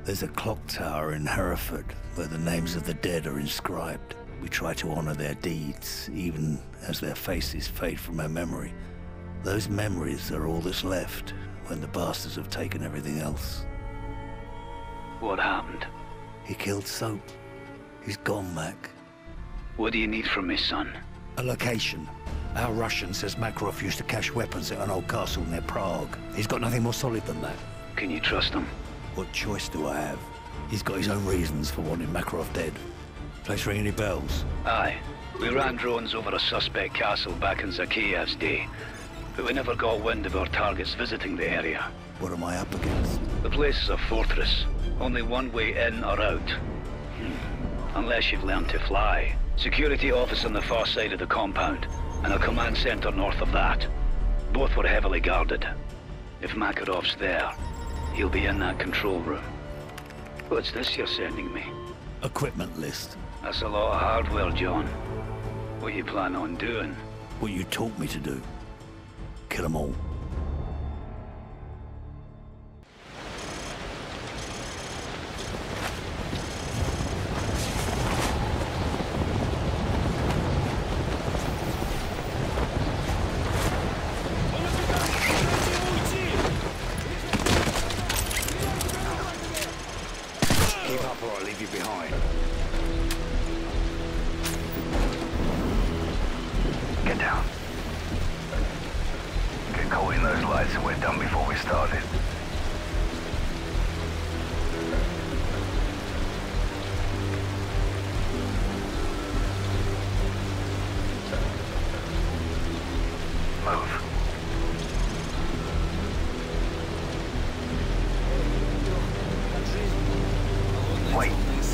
There's a clock tower in Hereford where the names of the dead are inscribed. We try to honor their deeds, even as their faces fade from our memory. Those memories are all that's left when the bastards have taken everything else. What happened? He killed Soap. He's gone, Mac. What do you need from me, son? A location. Our Russian says Makarov used to cache weapons at an old castle near Prague. He's got nothing more solid than that. Can you trust him? What choice do I have? He's got his own reasons for wanting Makarov dead. Place ring any bells? Aye. We ran drones over a suspect castle back in Zakiyev's day, but we never got wind of our targets visiting the area. What am I up against? The place is a fortress. Only one way in or out. Unless you've learned to fly. Security office on the far side of the compound, and a command center north of that. Both were heavily guarded. If Makarov's there, he'll be in that control room. What's this you're sending me? Equipment list. That's a lot of hardware, John. What you plan on doing? What you taught me to do. Kill them all. Keep up or I'll leave you behind. Get down. Get caught in those lights and we're done before we started. Move. Wait.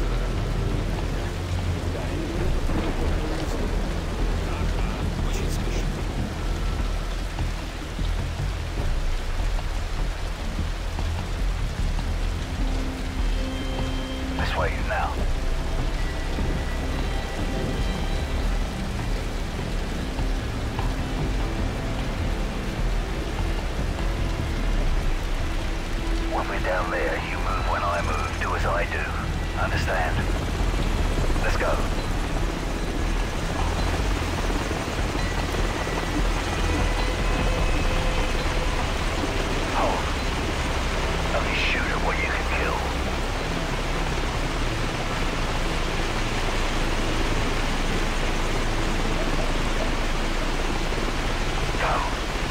This way now. When we're down there, you move when I move. Do as I do. Understand? Let's go. Hold. Only shoot at what you can kill. Go.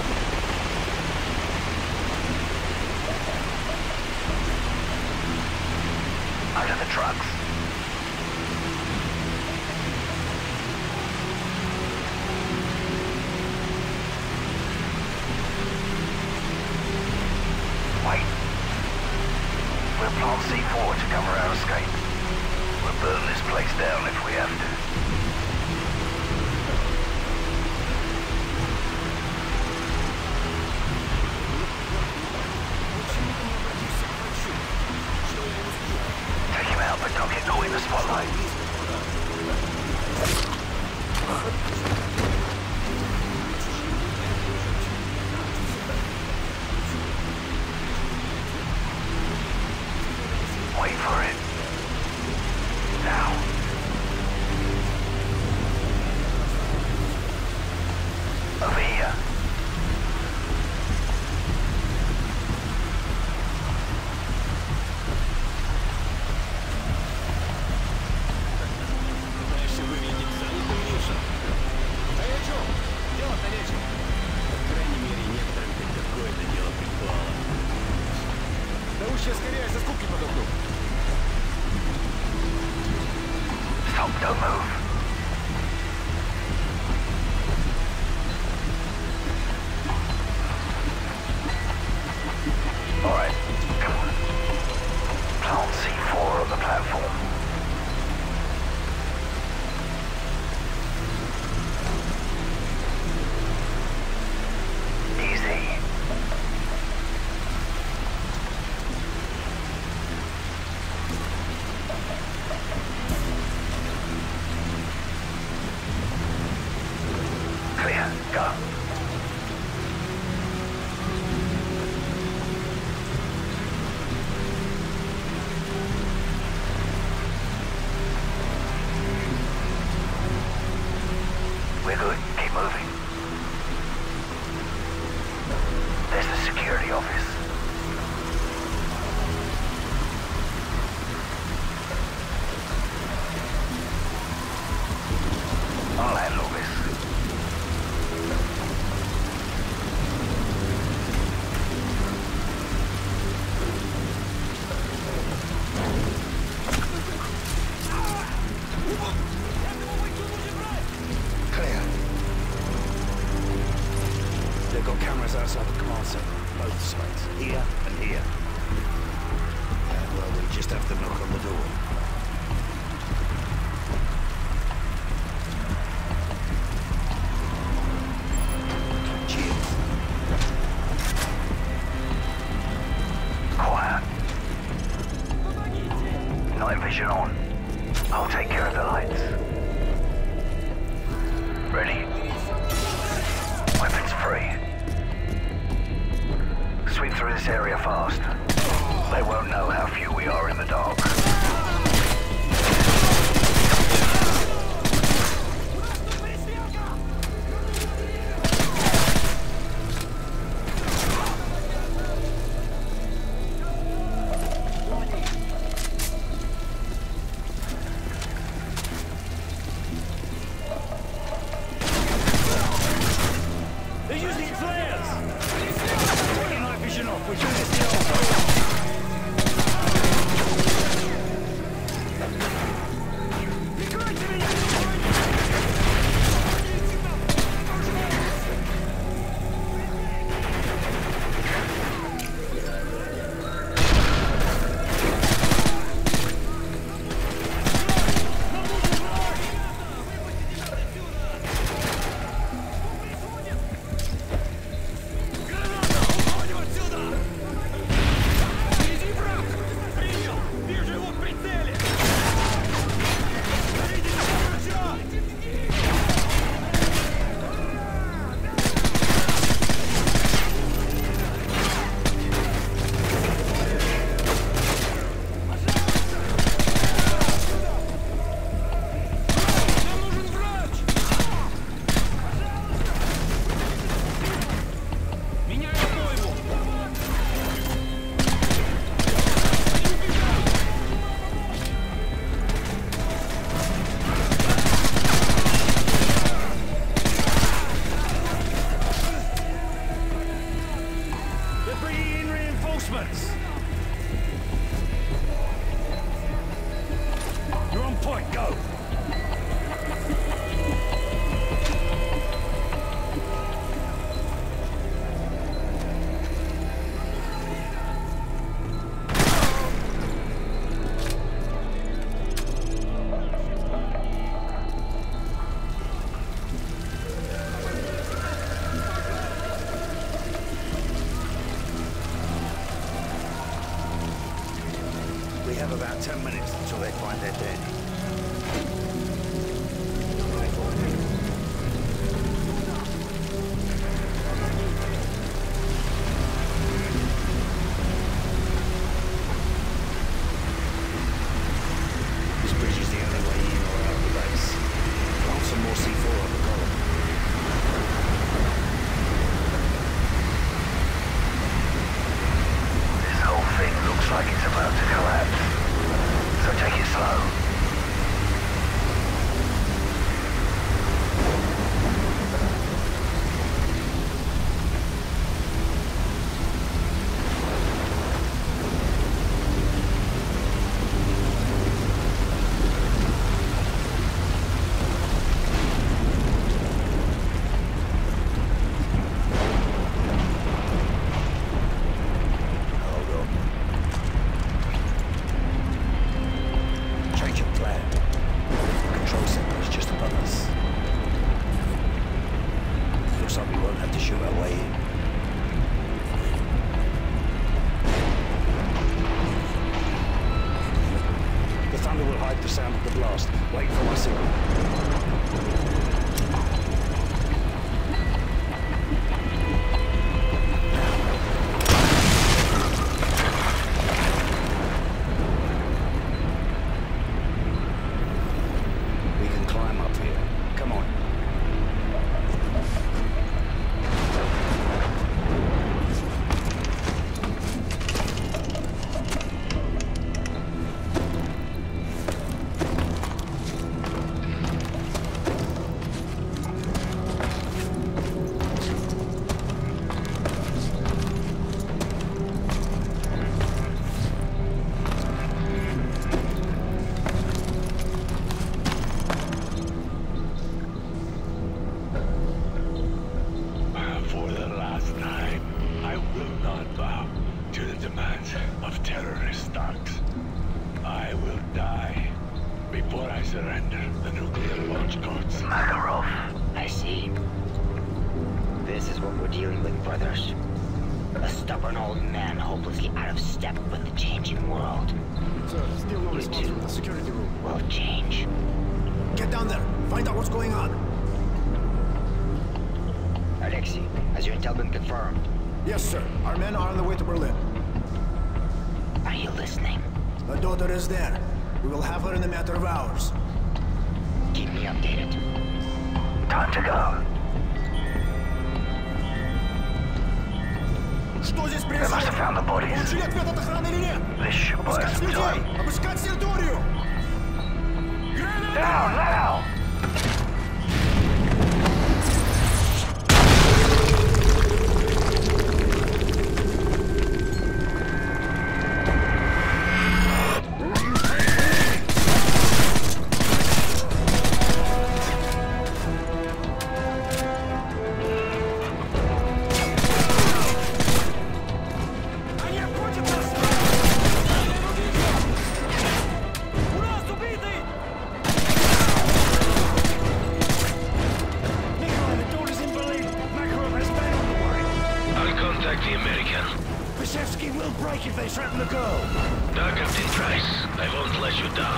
Under the trucks. Wait. We'll plant C4 to cover our escape. We'll burn this place down if we have to. Take him out, but don't get caught in the spotlight. Wait for it. Now. Over here. Дальше выглядит залитым лишем. А я чё? Делать-то нечего. По крайней мере, некоторым хоть какое-то дело припало. Да уж я скорее со скуки подохну. Stop, don't move. Alright, come on. Plant C4 on the platform. Easy. Clear, go. cameras outside the command center. Both sides. Here and here. Well, we just have to knock on the door. Cheers. Quiet. Night vision on. I'll take care of the lights. Ready? Weapons free. Sweep through this area fast. They won't know how few we are in the dark. They're using flares! Taking night vision off, we're doing this the old way. You're on point, go! We have about 10 minutes until they find their dead. This bridge is the only way in or out of the base. Plant some more C4 on the column. This whole thing looks like it's about to collapse. So take it slow. The sound of the blast. Wait for my signal. We can climb up here. Come on. dealing with, brothers? A stubborn old man hopelessly out of step with the changing world. Sir, still no You response too. from the security room. Will change. Get down there. Find out what's going on. Alexei, has your intel been confirmed? Yes, sir. Our men are on the way to Berlin. Are you listening? The daughter is there. We will have her in a matter of hours. Keep me updated. Time to go. Что здесь They must have происходит? found the bodies. Получили ответ от охраны или нет? This should buy us Обыскать some людей! time. Обыскать территорию! Down now! Они обходят нас! У нас убитый! Nikolai, the daughter's in Berlin. Makarov has men on the way. I'll contact the American. Pashevsky will break if they threaten the girl. No, Captain Price. I won't let you down.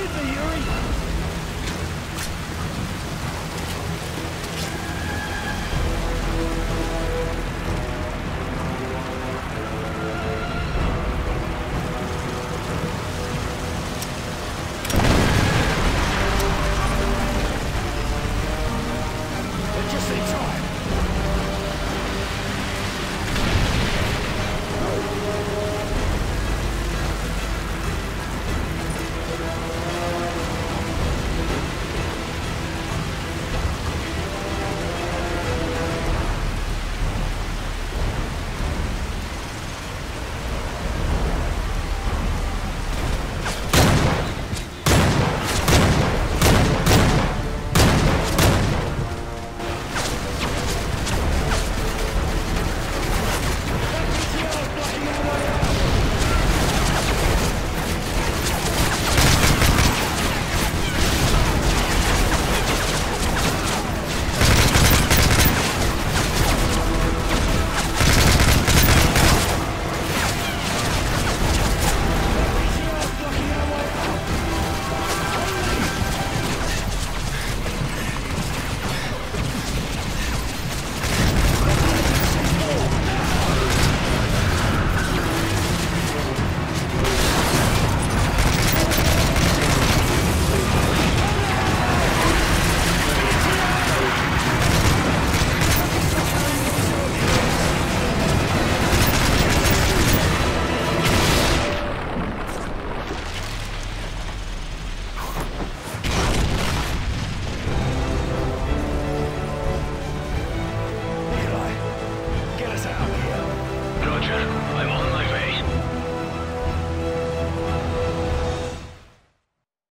это, Yuri?